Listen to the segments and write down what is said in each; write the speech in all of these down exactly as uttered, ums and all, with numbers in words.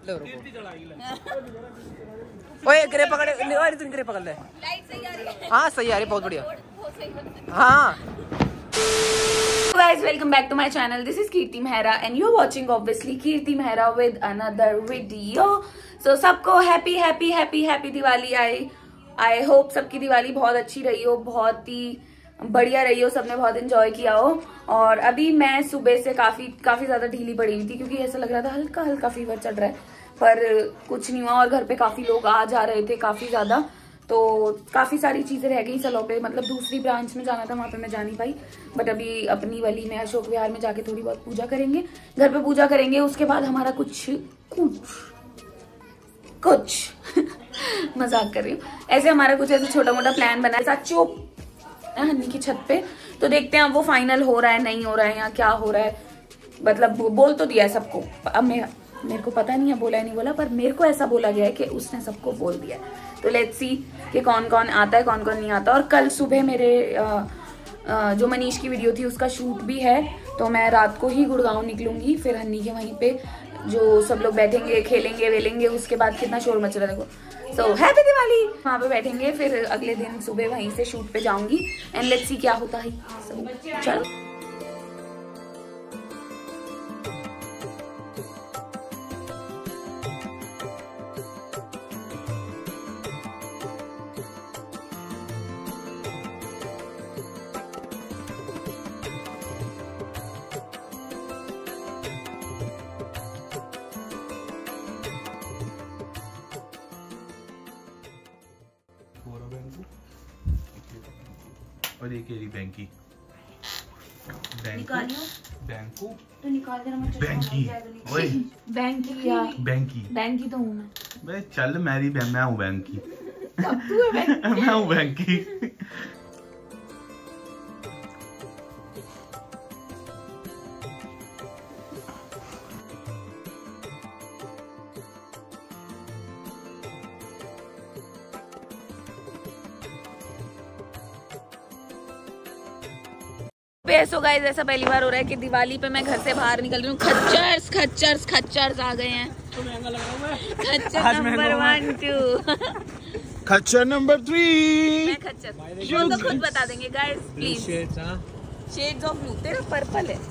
ओए ग्रे पकड़, तुम ग्रे पकड़ ले। लाइट सही आ रही है? हाँ सही आ रही, बहुत बढ़िया। हाँ guys, welcome back to my channel. This is Kirti Mehra and you're watching obviously Kirti Mehra with another video. So सबको happy happy happy happy Diwali. I I hope सबकी दिवाली बहुत अच्छी रही हो, बहुत ही बढ़िया रही हो, सबने बहुत एंजॉय किया हो। और अभी मैं सुबह से काफी काफी ज्यादा ढीली पड़ी हुई थी क्योंकि ऐसा लग रहा था हल्का हल्का फीवर चढ़ रहा है, पर कुछ नहीं हुआ। और घर पे काफी लोग आ जा रहे थे, काफी ज्यादा, तो काफी सारी चीजें रह गई सलो पे। मतलब दूसरी ब्रांच में जाना था, वहां पे मैं जा नहीं पाई, बट अभी अपनी वाली में अशोक विहार में जाके थोड़ी बहुत पूजा करेंगे, घर पे पूजा करेंगे। उसके बाद हमारा कुछ कुछ कुछ मजाक कर रही हूँ, ऐसे हमारा कुछ ऐसे छोटा मोटा प्लान बना है चोप हन्नी की छत पे। तो देखते हैं अब वो फाइनल हो रहा है नहीं हो रहा है या क्या हो रहा है। मतलब बोल तो दिया है सबको, अब मैं मेरे को पता नहीं है बोला है नहीं बोला, पर मेरे को ऐसा बोला गया है कि उसने सबको बोल दिया है। तो लेट्स सी कि कौन कौन आता है कौन कौन नहीं आता। और कल सुबह मेरे आ, आ, जो मनीष की वीडियो थी उसका शूट भी है, तो मैं रात को ही गुड़गांव निकलूंगी। फिर हन्नी के वहीं पे जो सब लोग बैठेंगे खेलेंगे वेलेंगे, उसके बाद कितना शोर मच रहा है देखो। सो हैप्पी दिवाली, वहाँ पे बैठेंगे, फिर अगले दिन सुबह वहीं से शूट पे जाऊंगी एंड लेट्स सी क्या होता है। so, चलो और एक एरी बैंकी निकालियो बैंकू तो निकाल दे रहा बैंकी ओए बैंकी या बैंकी बैंकी तो हूँ मैं। मैं चल मेरी मैं हूँ बैंकी। अब तू है बैंकी। मैं हूँ बैंकी। सो गाइस, ऐसा पहली बार हो रहा है कि दिवाली पे मैं घर से बाहर निकल रही हूँ। खच्चर्स खच्चर्स खच्चर्स आ गए हैं। तो महंगा लग रहा है। खच्चर नंबर वन टू खच्चर नंबर थ्री। मैं खच्चर वो तो खुद बता देंगे guys please. Shades of blue. तेरा पर्पल है,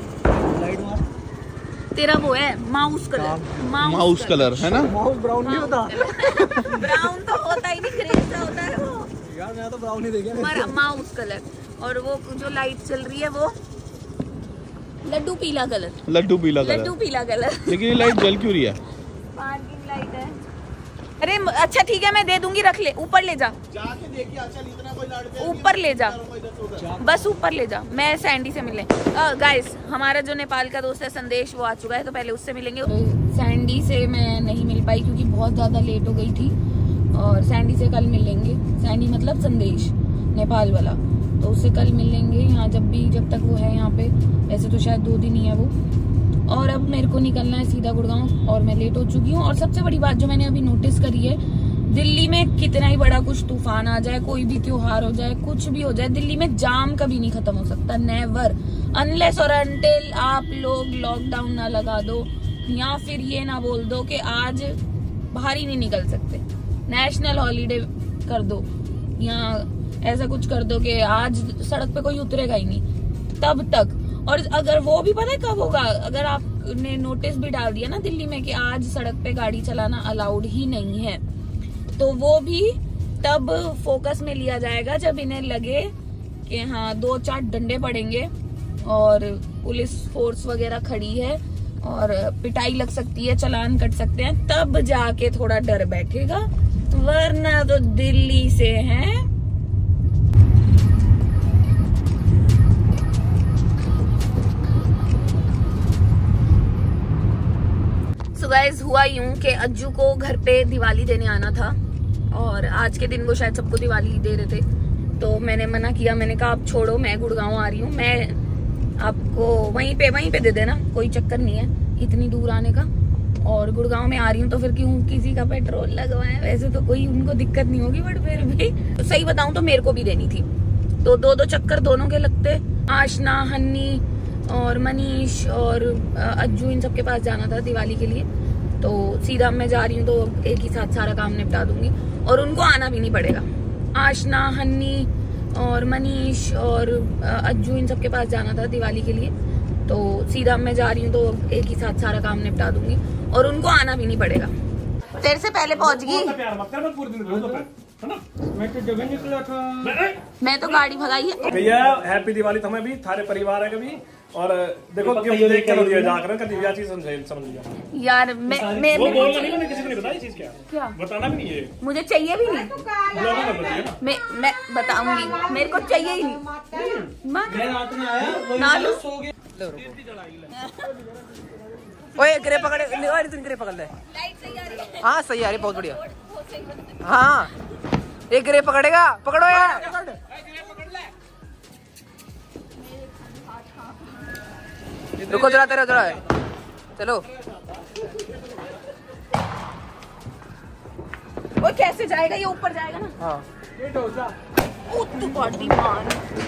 तेरा वो है माउस कलर। माउस कलर है ना। माउस ब्राउन नहीं होता। ब्राउन तो होता ही नहीं, ग्रे सा होता है वो। यार मैं तो ब्राउन ही देखा। Mouse colour. और वो जो लाइट चल रही है वो लड्डू पीला कलर। लड्डू पीला कलर लड्डू पीला कलर। लेकिन ये लाइट जल क्यों रही है? पार्किंग लाइट है। अरे अच्छा ठीक है, मैं दे दूंगी, रख ले, ऊपर ले जा, जाके देखिए। अच्छा इतना कोई लड़के ऊपर ले जा, बस ऊपर ले जा। मैं सैंडी से मिलने। गाइस हमारा जो नेपाल का दोस्त है संदेश, वो आ चुका है, तो पहले उससे मिलेंगे। सैंडी से मैं नहीं मिल पाई क्योंकि बहुत ज्यादा लेट हो गई थी, और सैंडी से कल मिलेंगे। सैंडी मतलब संदेश नेपाल वाला, तो उससे कल मिलेंगे यहाँ, जब भी जब तक वो है यहाँ पे। वैसे तो शायद दो दिन ही है वो। और अब मेरे को निकलना है सीधा गुड़गांव, और मैं लेट हो चुकी हूँ। और सबसे बड़ी बात जो मैंने अभी नोटिस करी है, दिल्ली में कितना ही बड़ा कुछ तूफान आ जाए, कोई भी त्योहार हो जाए, कुछ भी हो जाए, दिल्ली में जाम कभी नहीं खत्म हो सकता। नेवर, अनलेस और अनटिल आप लोग लॉकडाउन ना लगा दो, या फिर ये ना बोल दो कि आज बाहर ही नहीं निकल सकते, नेशनल हॉलीडे कर दो, या ऐसा कुछ कर दो कि आज सड़क पे कोई उतरेगा ही नहीं, तब तक। और अगर वो भी पता है कब होगा, अगर आपने नोटिस भी डाल दिया ना दिल्ली में कि आज सड़क पे गाड़ी चलाना अलाउड ही नहीं है, तो वो भी तब फोकस में लिया जाएगा जब इन्हें लगे कि हाँ दो चार डंडे पड़ेंगे और पुलिस फोर्स वगैरह खड़ी है और पिटाई लग सकती है, चालान कट सकते हैं, तब जाके थोड़ा डर बैठेगा, वरना तो दिल्ली से हैं। सो गाइस, हुआ यूं कि अज्जू को घर पे दिवाली देने आना था, और आज के दिन वो शायद सबको दिवाली दे रहे थे, तो मैंने मना किया। मैंने कहा आप छोड़ो, मैं गुड़गांव आ रही हूँ, मैं आपको वहीं पे वहीं पे दे देना, कोई चक्कर नहीं है इतनी दूर आने का। और गुड़गांव में आ रही हूँ तो फिर क्यों किसी का पेट्रोल लगवाएं, वैसे तो कोई उनको दिक्कत नहीं होगी, बट फिर भी तो सही बताऊं तो मेरे को भी देनी थी, तो दो दो चक्कर दोनों के लगते। आशना, हन्नी और मनीष और अज्जू, इन सबके पास जाना था दिवाली के लिए, तो सीधा मैं जा रही हूँ तो एक ही साथ सारा काम निपटा दूंगी और उनको आना भी नहीं पड़ेगा। आशना, हन्नी और मनीष और अज्जू इन सबके पास जाना था दिवाली के लिए, तो सीधा मैं जा रही हूँ तो एक ही साथ सारा काम निपटा दूंगी और उनको आना भी नहीं पड़ेगा। तेरे से पहले पहुंच गई। मैं तो गाड़ी भगाई है। भैया हैप्पी दिवाली तो हमें भी थारे परिवार है कभी और देखो क्यों देख के दिया जाकर कर दिया चीज समझ समझ लिया यार। मैं मैं वो बोलना नहीं, मैंने किसी को नहीं बताया चीज क्या क्या बताना भी नहीं है, मुझे चाहिए भी नहीं। मैं मैं बताऊंगी, मेरे को चाहिए ही नहीं। ओए ग्रे पकड़े, और इतनी ग्रे पकड़ ले। हाँ सही आ रही, बहुत बढ़िया। हाँ एक ग्रे पकड़ेगा, पकड़ो यार। रुको जरा, तेरा जरा है, चलो। वो कैसे जाएगा, ये ऊपर जाएगा ना। हाँ ओ तू बॉडी मान।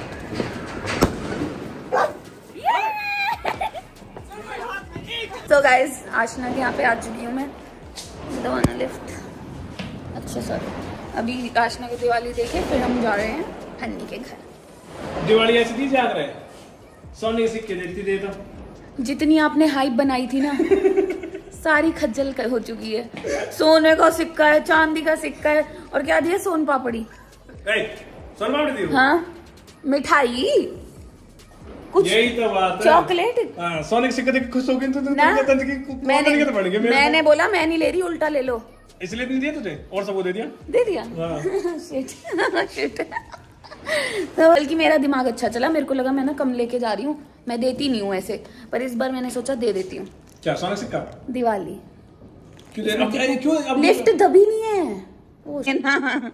तो गाइस आशना के यहाँ पे आ चुकी हूँ मैं, दवाना लिफ्ट। अच्छा सर, अभी आशना की दिवाली देखे फिर हम जा रहे हैं हन्नी के घर। दिवाली ऐसी थी जाग रहे सोने के सिक्के देखती दे तो जितनी आपने हाइप बनाई थी ना सारी खज्जल हो चुकी है। सोने का सिक्का है, चांदी का सिक्का है और क्या दिया, सोन पापड़ी। सोन पापड़ी दी? हाँ मिठाई कुछ, यही तो बात है। चॉकलेट। हाँ, सोने के सिक्के देख खुश हो गई तो ना मैंने, तो पड़ गए। मैंने बोला मैं नहीं ले रही, उल्टा ले लो, इसलिए नहीं दिया तुझे और सबको दे दिया दे दिया। Shit shit. तो बल्कि मेरा दिमाग अच्छा चला, मेरे को लगा मैं ना कम लेके जा रही हूँ, मैं देती नहीं हूँ ऐसे, पर इस बार मैंने सोचा दे देती हूँ। क्या सोने का सिक्का? दिवाली क्यों दे? अब क्यों अब लिफ्ट दबी नहीं है वो ना।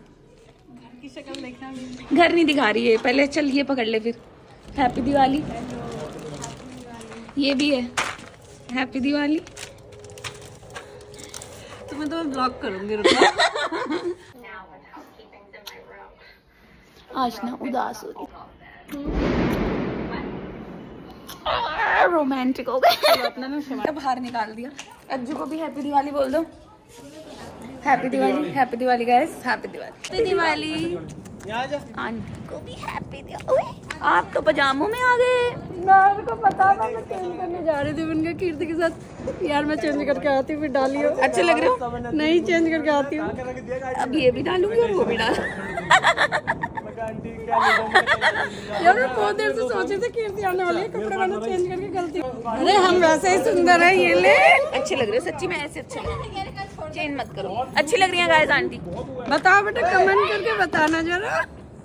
घर नहीं दिखा रही है, पहले चल ये पकड़ ले फिर। हैप्पी दिवाली। ये भी है हैप्पी दिवाली। तुम्हें तो मैं ब्लॉक करूंगी। आशना उदास हो रही, रोमांटिक हो गए। अपना ना बाहर निकाल दिया। अज्जू को भी हैप्पी दिवाली बोल दो। Happy Diwali, happy Diwali guys, happy Diwali, happy Diwali. Aunty को भी हैप्पी दिवाली। आप तो पजामों में आ गए। मेरे को पता था, मैं चेंज करने जा रही थी उनके कीर्ति के साथ। यार मैं चेंज करके आती हूँ, फिर डालियो। अच्छे लग रहे हो? नहीं चेंज करके आती हूँ। अब ये भी डालूंगी और वो भी डाल। यार मैं बहुत देर से सोची थी कीर्ति आने वाली है, कपड़े मैंने चेंज करके गलती। अरे हम वैसे ही सुंदर है, ये ले। अच्छे लग रहे हो सच्ची में, ऐसे अच्छे लग रहे हैं। चेंज मत करो, अच्छी लग रही है गाइस आंटी। बताओ बेटा, कमेंट करके बताना जरा।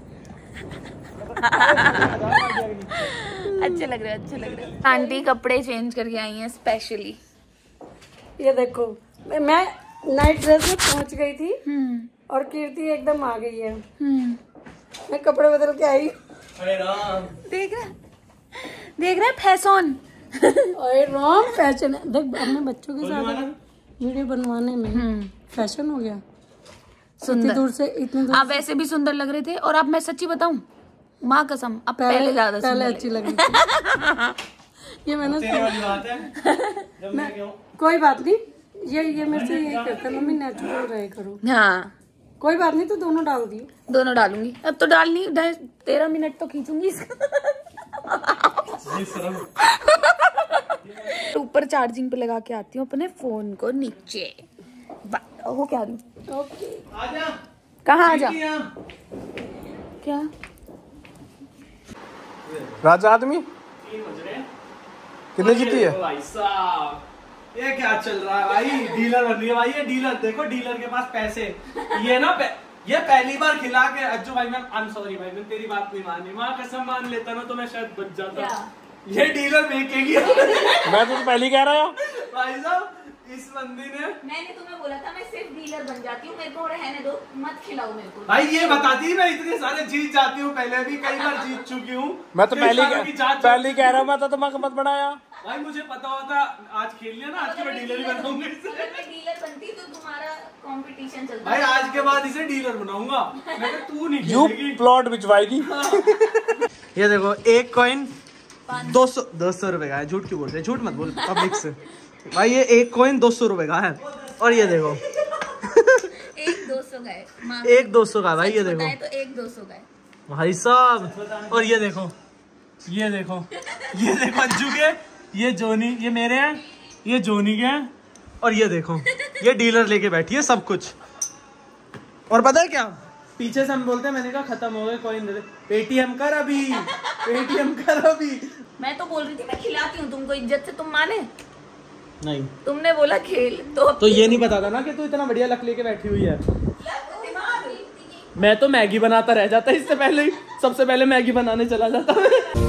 अच्छे लग रहे हो, अच्छे लग रहे हो। आंटी कपड़े चेंज करके आई हैं स्पेशली। ये देखो, मैं नाइट ड्रेस में पहुंच गई थी और कीर्ति एकदम आ गई है। मैं कपड़े बदल के आई। देख रहा देख रहा है फैशन। ओए राम फैशन है। देख अपने बच्चों के साथ वीडियो बनवाने में फैशन हो गया। इतनी दूर से इतनी दूर आप वैसे भी सुंदर लग रहे थे, और अब मैं सच्ची बताऊं, माँ कसम अब पहले, पहले ज्यादा पहले अच्छी लग रही थी। ये मैंने तेरी वाली बात है। जब मैं क्यों? कोई बात नहीं, ये ये मेरे से यही कहता है, मम्मी नेचुरल रहे करो। हाँ कोई बात नहीं, तो दोनों डाल दिए। दोनों डालूंगी, अब तो डालनी तेरह मिनट तो खींचूंगी। ऊपर चार्जिंग पे लगा के आती हूँ अपने फोन को नीचे। हो क्या रही? ओके आजा। कहाँ आजा? क्या राजा आदमी कितने जीती है? भाई साहब ये क्या चल रहा है भाई? डीलर बन रही है भाई, ये डीलर देखो, डीलर के पास पैसे। ये ना ये पहली बार खिला के अज्जू भाई, मैं आई एम सॉरी भाई, मैं तेरी बात नहीं मानी, माँ कसम मान लेता ना तो मैं शायद बच जाता। ये डीलर बेचेगी। मैं तो पहले ही कह रहा हूँ भाई साहब, इस बंदी ने। मैंने तुम्हें बोला था मैं सिर्फ डीलर बन जाती हूँ, मेरे को रहने दो, मत खिलाओ मेरे को। भाई ये बताती मैं इतने सारे जीत जाती हूँ, पहले भी कई बार जीत चुकी हूँ। मैं तो पहले पहले कह रहा हूँ, मैं तो तुम्हारा मत बनाया भाई, मुझे पता होता आज खेल लिया ना, आज के मैं डीलर ही बनाऊंगा। अगर मैं डीलर बनती तो तुम्हारा कंपटीशन चलता। भाई आज के बाद इसे डीलर बनाऊंगा मैं, तू नहीं खेलेगी। प्लॉट बिचवाएगी। ये देखो, एक कॉइन दो सौ दो सौ रुपए का है। झूठ क्यों बोल रहे? झूठ मत बोल पब्लिक से। भाई ये एक कॉइन दो सौ रुपए का है। और ये देखो एक दो सौ गए, एक दो सौ का भाई, ये देखो तो एक दो सौ गए भाई साहब। और ये देखो ये देखो ये देखो अंजू के, ये जोनी, ये मेरे हैं, ये जोनी के हैं। और ये देखो ये डीलर लेके बैठी है सब कुछ। और पता है क्या, पीछे से हम बोलते हैं, मैंने कहा खत्म हो गए कॉइन दे दे, पेटीएम कर अभी, पेटीएम कर अभी। मैं तो बोल रही थी मैं खिलाती हूँ तुमको, इज्जत से तुम माने नहीं, तुमने बोला खेल तो तो ये नहीं पता था ना कि तू इतना बढ़िया लक लेके बैठी हुई है। मैं तो मैगी बनाता रह जाता इससे पहले ही, सबसे पहले मैगी बनाने चला जाता।